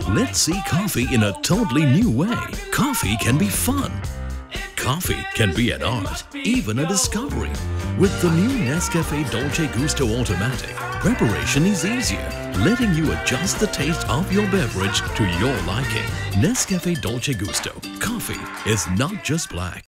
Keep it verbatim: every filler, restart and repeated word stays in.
Let's see coffee in a totally new way. Coffee can be fun. Coffee can be an art, even a discovery. With the new Nescafe Dolce Gusto Automatic, preparation is easier, letting you adjust the taste of your beverage to your liking. Nescafe Dolce Gusto. Coffee is not just black.